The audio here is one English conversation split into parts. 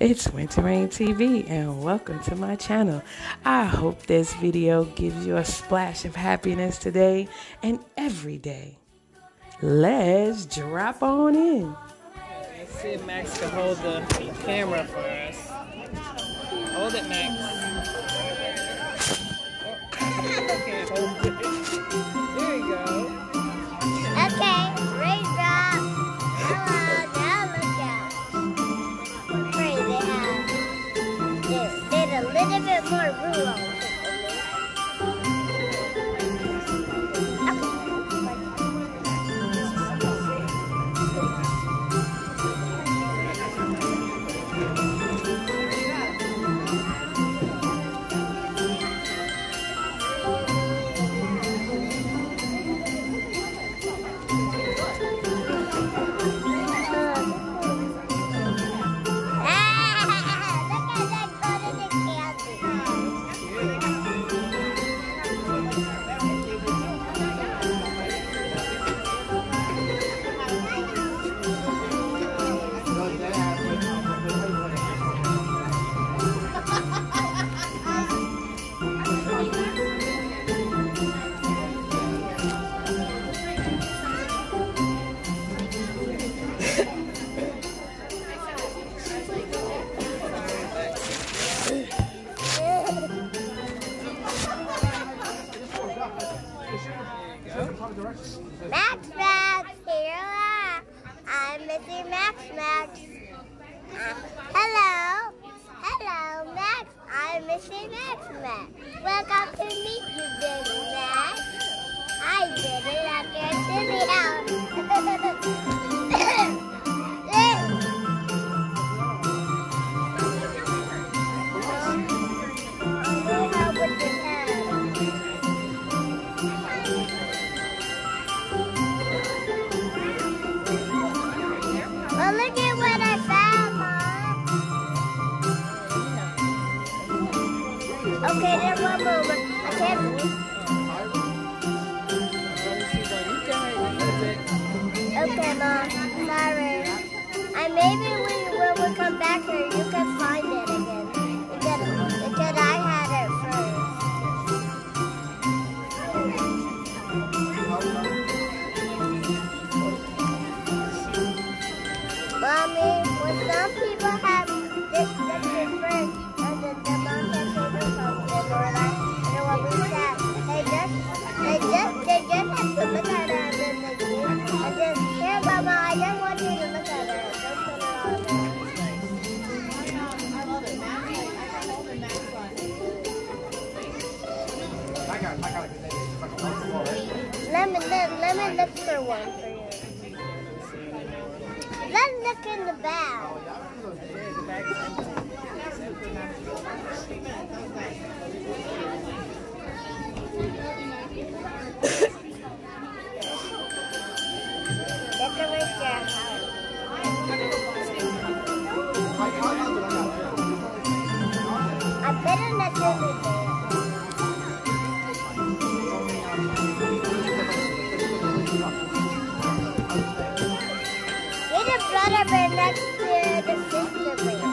It's Winter Rain TV and welcome to my channel. I hope this video gives you a splash of happiness today and every day. Let's drop on in. Let's see if Max can hold the camera for us. Hold it, Max. Okay, hold it. There you go. Okay, raindrop. Hello, now look out. Pray they did a little bit more room on it. Max, here I'm Missy Max. Hello, Max. I'm Missy Max. Welcome to meet you, baby Max. I did it after Well, look at what I found, Mom. Okay, then one moment. I can't read. Okay, Mom. Sorry. And maybe when we come back here, you can find it again. Because I had it first. Mommy, when some people have this picture first, and then the mom can take it from them, or like, you know what we said, they just have to look at it, and then they do. And then, here, Mama, I just want you to look at it. Just put it on there. Let me look for one for you. Let's look in the bag. Decorate your house. I better not do it there. Get a brother bear next to the sister bear.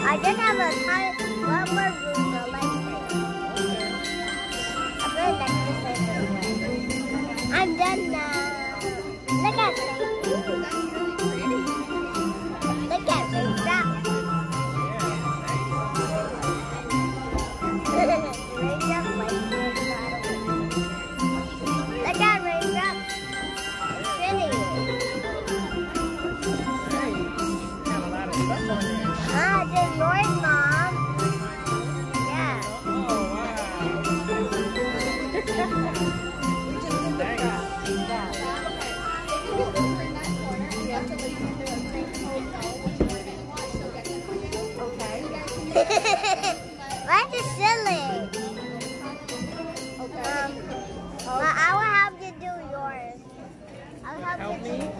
I just have a tiny one more room though, like I put it next to Santa. I'm done now. Look at me. Look at Raindrop. Raindrop like look at Raindrop. Pretty. Got a lot of stuff on there. Ah, there's yours, Mom. Yeah. Oh, Why is silly? I will help you do yours. I'll help you do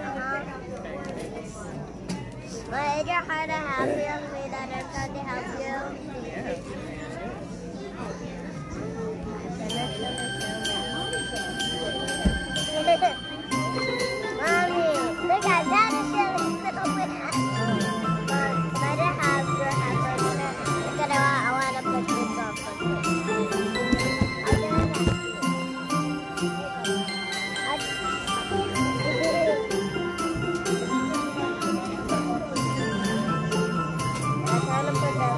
But is it hard to help you? Me that I'm trying to help you? Mommy, look at that is silly. Little bit. Mom, can I just have your hand for a minute? Because I want to put this on for you. I'll do I'm trying to put that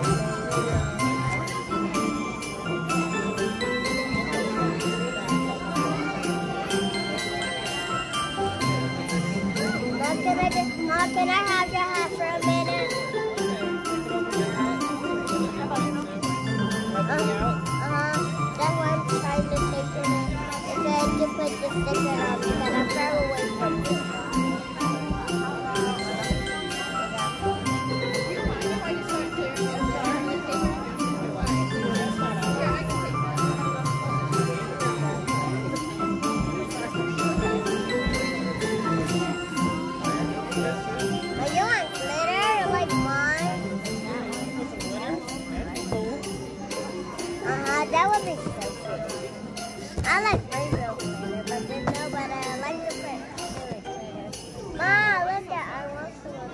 Mom, can I have your hat for a minute? That's why I'm trying to take it in. And then you put the sticker on because I'm far away from you. Are you want glitter like mine? That would be so cute. I like rainbow glitter, but there's nobody. I like the print. Ma, look at I want some of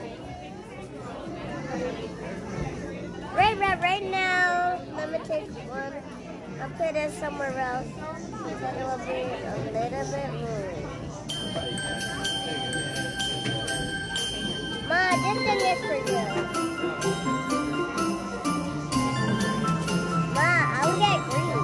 it. Right now, let me take one. I'll put it somewhere else. So it will be a little bit more. Ma, this thing is for you. Ma, I'll get green.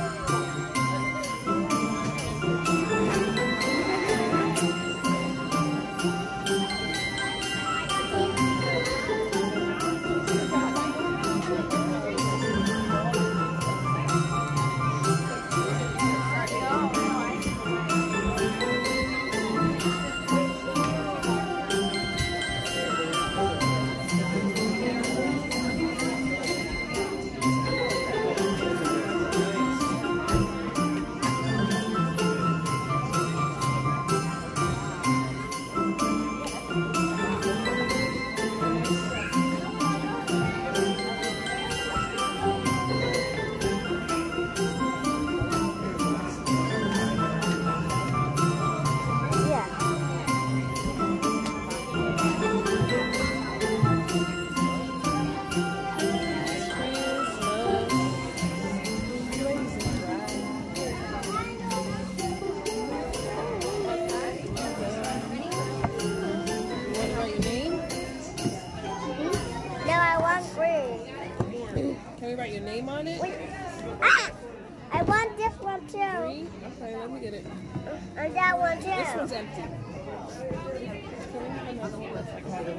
Can we write your name on it? Ah! I want this one too. Green? Okay, let me get it. And that one too. This one's empty. Can we have another one that's like water?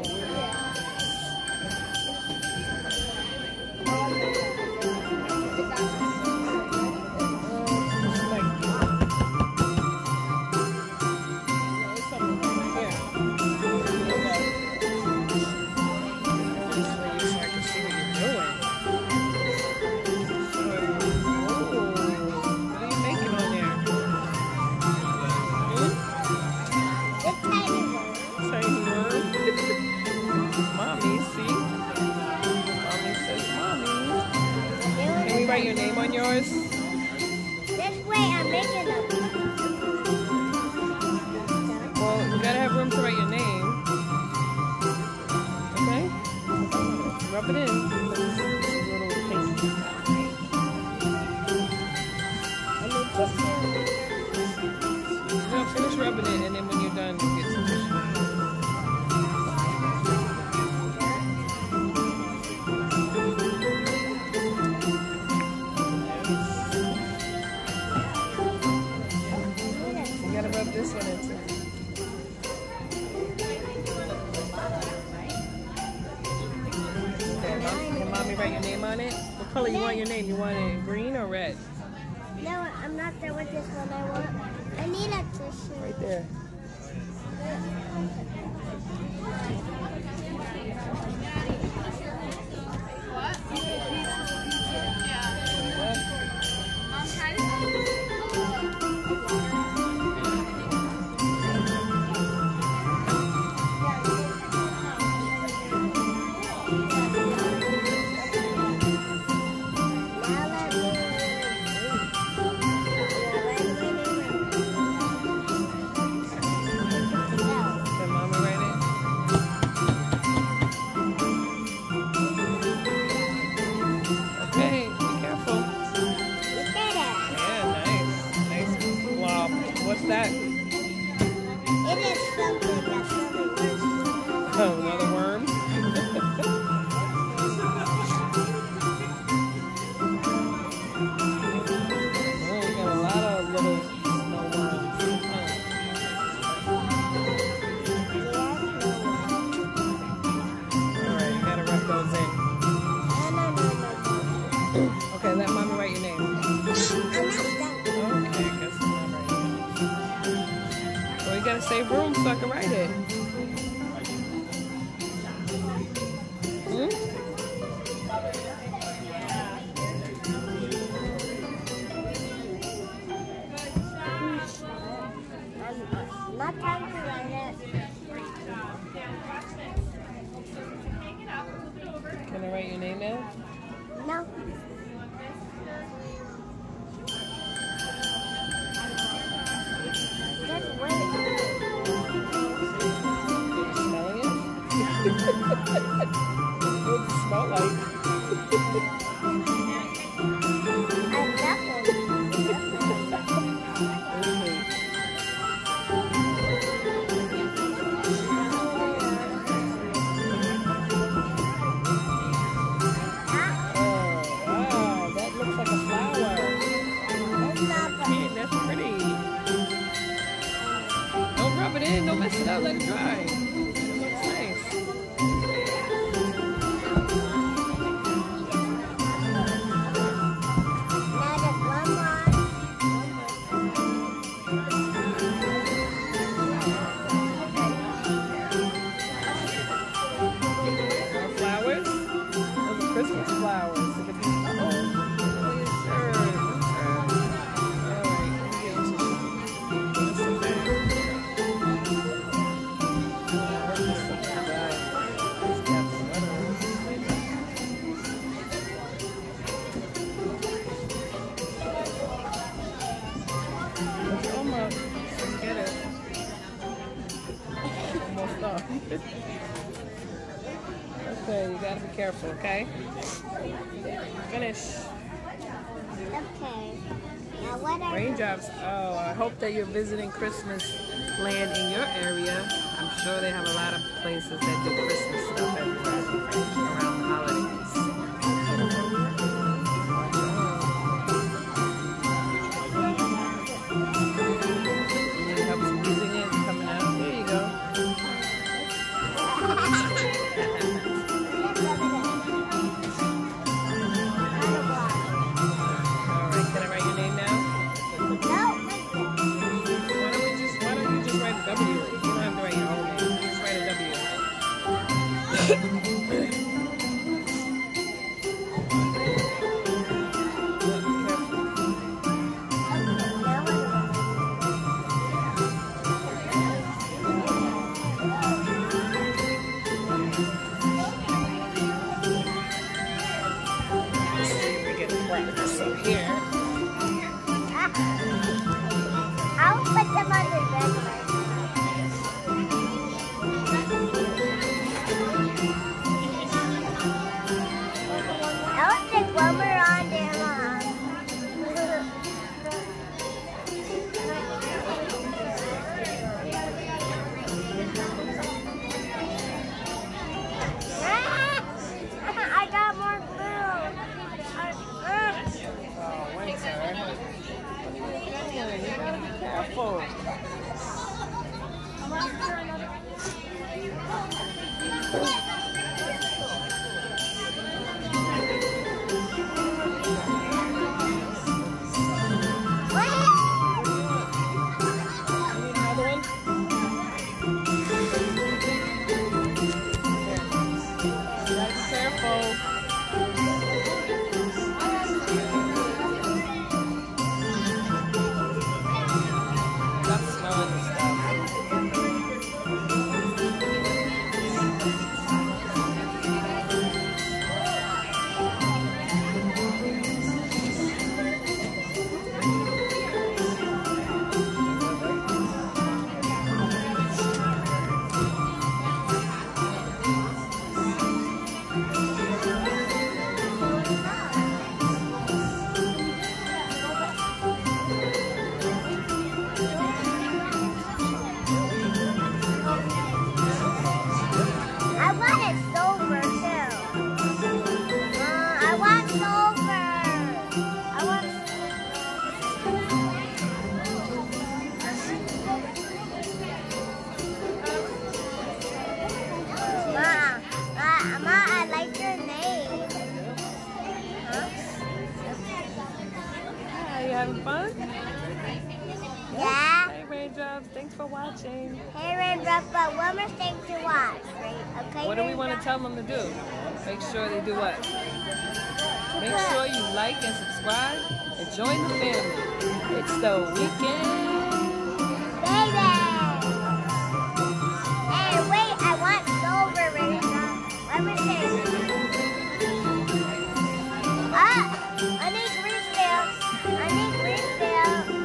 Write your name on yours? This way, I'm making them. Well, you gotta have room to write your name. Okay? Rub it in. No, finish rubbing it, and then when you're done, you get some tissue. You gotta rub this one in too. Okay, can mommy write your name on it? What color you want your name? You want it green or red? No, I'm not done with this one. I need a tissue. Right there. Can mommy write it? Okay, be careful. Look at it. Yeah, nice. Nice blob. What's that? It is something that's really worse. Oh, another worm? Oh, we got a lot of little snow worms. Alright, you gotta rub those in. Okay, let mommy write your name. Okay, I guess I'm not writing it. Well, you gotta save room so I can write it. Hmm? Not time to write it. Can I write your name now? No. Just wait. Smelling it? What does it smell like? Wow, that looks like a flower. That's pretty. Don't rub it in, don't mess it up, let it dry. It looks nice. More flowers? Those are Christmas flowers. Look at these. Oh, your shirt. Alright, let me get you some. That's okay. It's almost. Let's get it. Almost done. Okay, you gotta be careful, okay? Finish. Okay. Now what are Raindrops. Oh, I hope that you're visiting Christmas land in your area. I'm sure they have a lot of places that do Christmas stuff everywhere around the holidays. You need help squeezing it and coming out? There you go. Alright, can I write your name now? Why don't you just write a W? You don't have to write your whole name. Just write a W. Come around there, Mom. I got more glue. Oh, winter. You gotta be careful. Having fun? Yeah. Hey Raindrops, thanks for watching. Hey Raindrops, but one more thing to watch, right? Okay. What do we want to tell them to do? Make sure they do what? Make sure you like and subscribe and join the family. It's the weekend. Baby. Hey, wait, I want silver, Raindrops. Let me see. I need refill. I need refill.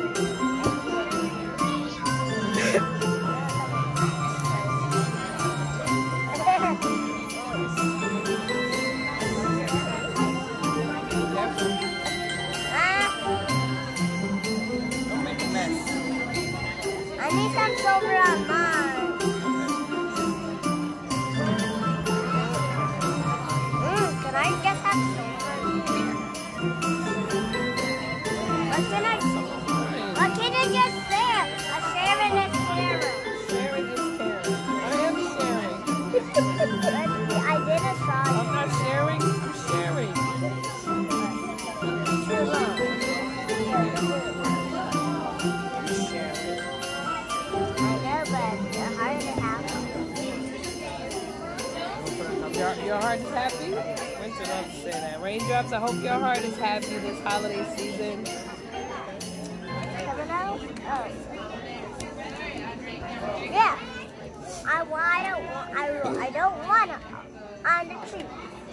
Don't make a mess. I need some silver on mine. Can I just have silver? What can I just say? A sharing is caring. Sharing is caring. I am sharing. I didn't saw you. I'm not sharing, I'm sharing. True love. I know, but the heart is happy. Your heart is happy? Winter loves to say that. Raindrops, I hope your heart is happy this holiday season. Coming out? Oh. Yeah. I don't want it on the tree.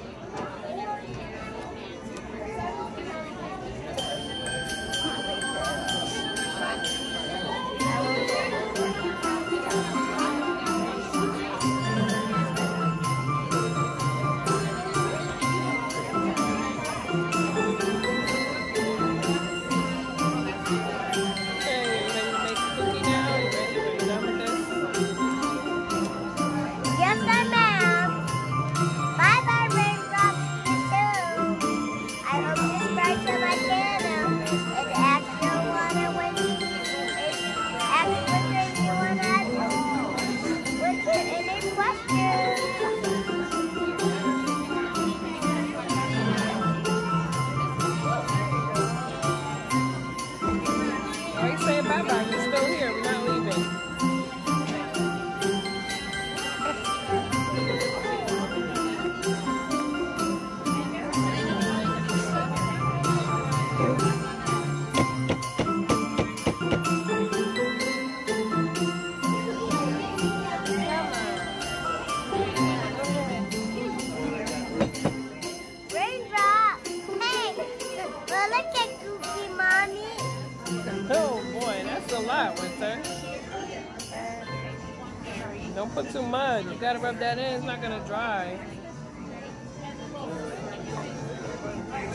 Bye-bye. We're still here. We're not leaving. Raindrop! Hey! Well, look at Goofy, Mommy. Oh boy, that's a lot, Winter. Don't put too much. You gotta rub that in. It's not gonna dry.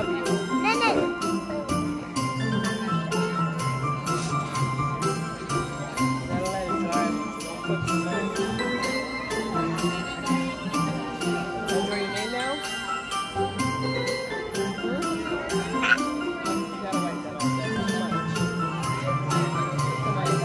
rub you. No, no. Gotta let it dry. Don't put too much. Remember your name now? You gotta wipe that off. That's too much. Come on,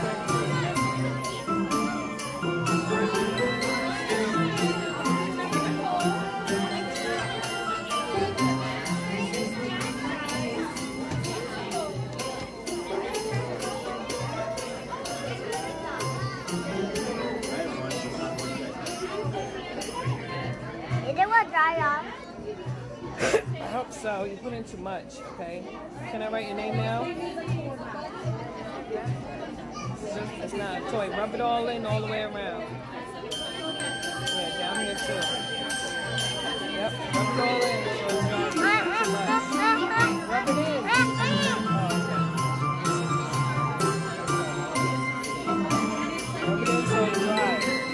Is it what dry off? I hope so. You put in too much, okay? Can I write your name now? It's not a toy. Rub it all in all the way around. Yeah, down here too. Yep, rub it all in. So it's not too much. Rub it in. Oh, okay. Rub it in so it's dry.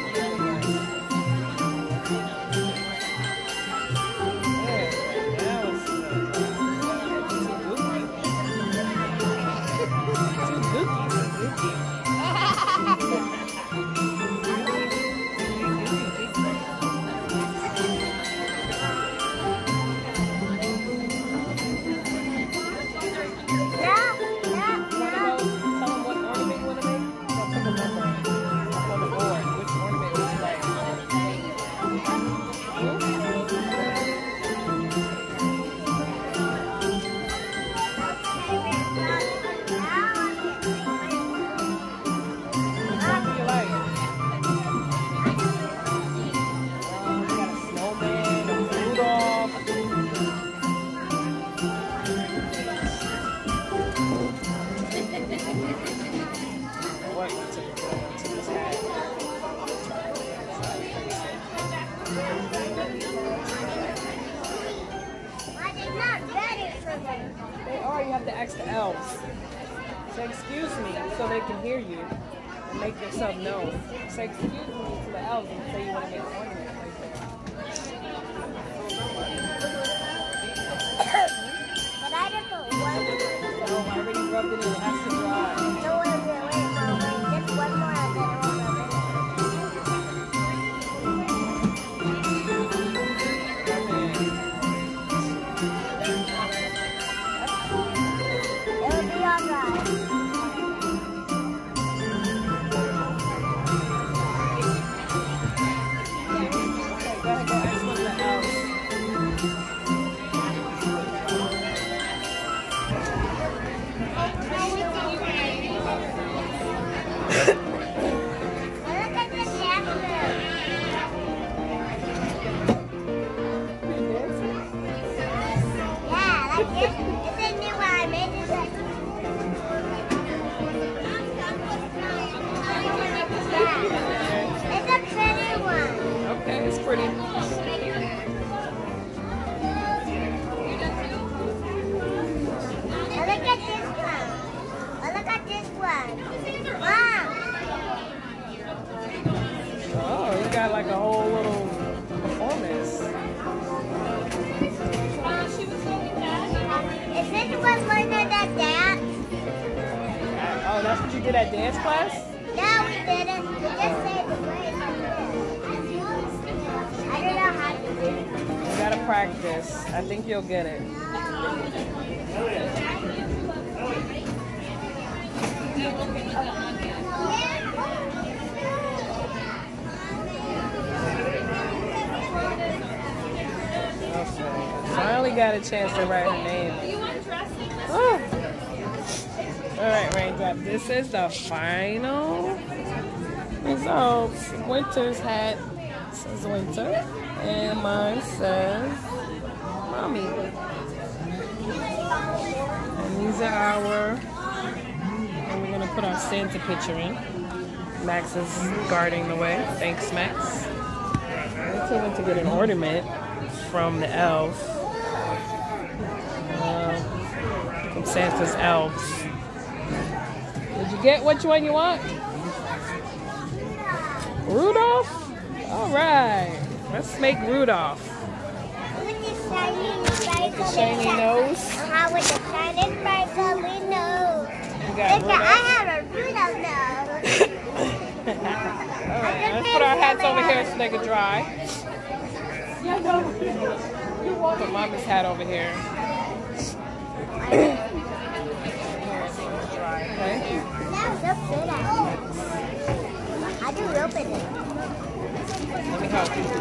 They are, you have to ask the elves. Say, excuse me, so they can hear you and make yourself known. Say, excuse me to the elves and say you want to make an ornament right there. But I just put one. Oh, I already rubbed it in, it has to dry. No, wait. Just one more and then it will rub it in. It will be all dry. Got like a whole little performance. Is this what learned at dance? Oh, that's what you did at dance class? No, we didn't. We just said the grade. I don't know how to do it. You gotta practice. I think you'll get it. Finally got a chance to write her name. Oh. All right, Raindrop. This is the final results. Winter's hat says Winter, and mine says Mommy. And these are our. And we're gonna put our Santa picture in. Max is guarding the way. Thanks, Max. Winter went to get an ornament from the elves. From Santa's elves. Did you get which one you want? Rudolph? All right. Let's make Rudolph. Look at shiny The shiny nose. out with the shining bright curly nose. We got Look, I Rudolph. have a Rudolph nose. Alright, let's put our hats over here so they can dry. Put Mommy's hat over here. Dry, okay? That was so good at it. How do you open it? Let me help you.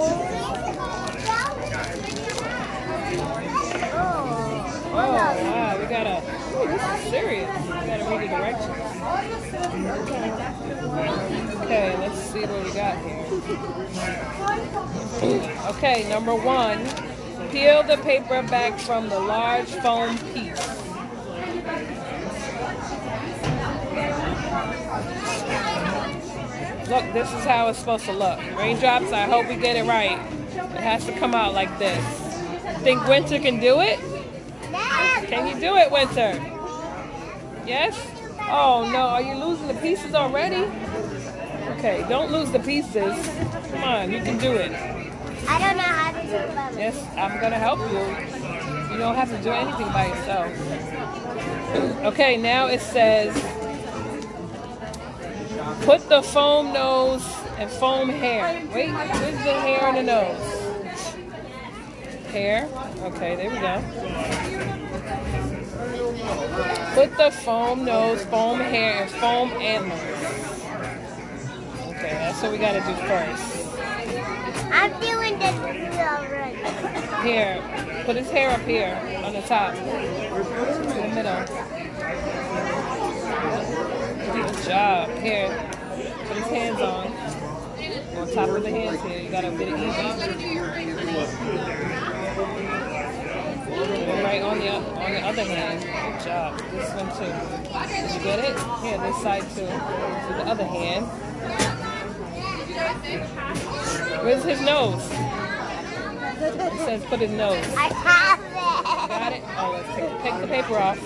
Oh, Oh, wow, we gotta, ooh, this is serious. We gotta read the directions. Okay, let's see what we got here. Okay, number 1, peel the paper back from the large foam piece. Look, this is how it's supposed to look. Raindrops, I hope we get it right. It has to come out like this. Think Winter can do it? Can you do it, Winter? Yes? Oh no, are you losing the pieces already? Okay, don't lose the pieces. Come on, you can do it. I don't know how to do it by myself. Yes, I'm gonna help you. You don't have to do anything by yourself. Okay, now it says, put the foam nose and foam hair. Wait, where's the hair and the nose? Hair. Okay, there we go. Put the foam nose, foam hair, and foam antlers. Okay, that's what we gotta do first. I'm doing this already. Here, put his hair up here on the top, in the middle. Good job. Here, put his hands on top of the hands here. You gotta get it easy. And right on the other hand. Good job. This one too. Did you get it? Here, this side too. To the other hand. Where's his nose? It says put his nose. I have it. Got it? Oh, let's take the paper off.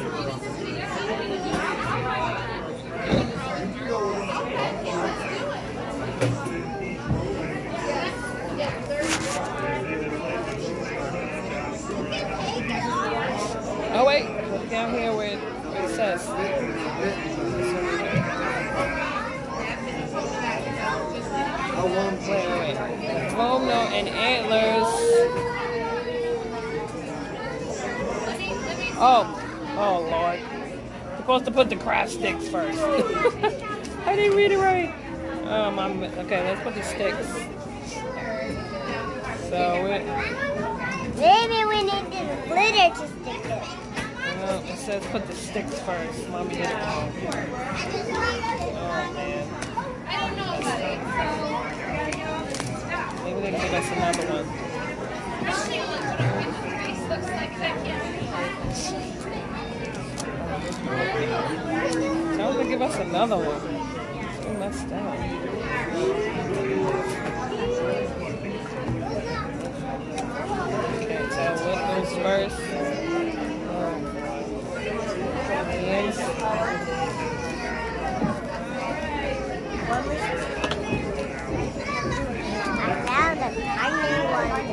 Oh wait, look down here where it says. Wait. Foam nose and antlers. Oh Lord. Supposed to put the craft sticks first. I didn't read it right. Okay, let's put the sticks. So Maybe we need the glitter to stick it. well, it says put the sticks first. Mommy did it wrong. Oh man. Maybe they can give us another one. Tell them to give us another one. We messed up. Okay, so what goes first? Hands. Now the tiny one.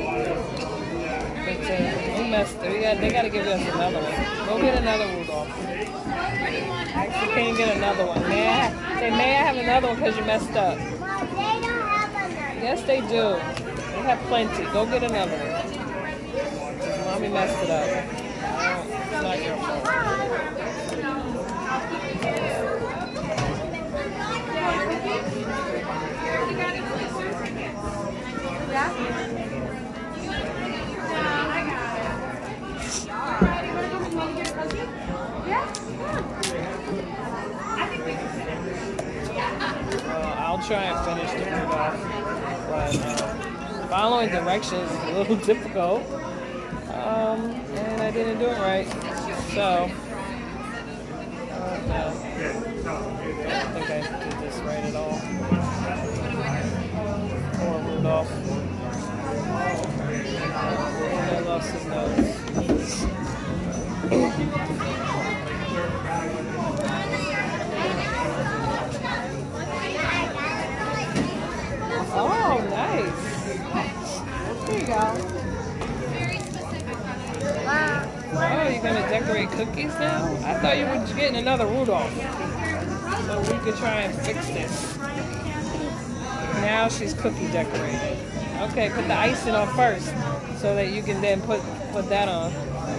We messed up. They gotta give us another one. Go get another Rudolph. Actually, can't get another one. May I have another one because you messed up? Mom, they don't have another. Yes, they do. They have plenty. Go get another one. Mommy messed it up. It's not your fault. I'll try and finish the Rudolph, but following directions is a little difficult, and I didn't do it right, so no. I don't think I did this right at all. Poor Rudolph. And I lost his nose. Oh, nice. There you go. Wow. Oh, you you're gonna decorate cookies now? I thought you were getting another Rudolph. So we could try and fix this. Now she's cookie decorated. Okay, put the icing on first so that you can then put that on.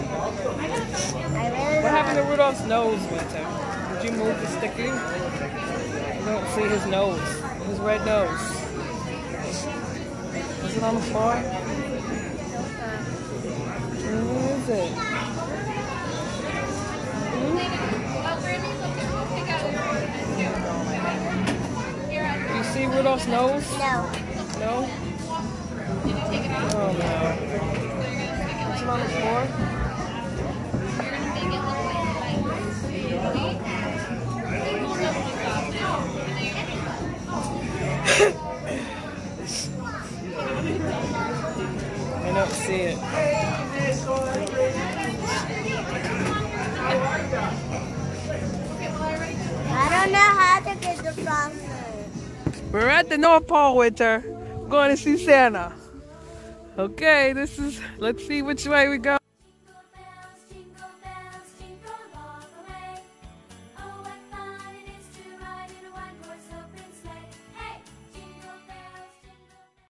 What happened to Rudolph's nose, Winter? Did you move the sticky? You don't see his nose. His red nose. Is it on the floor? Where is it? You see Rudolph's nose? No. No? Oh no. Is it on the floor? I don't see it. I don't know how to get the frosting. We're at the North Pole, Winter. We're going to see Santa. Okay, let's see which way we go.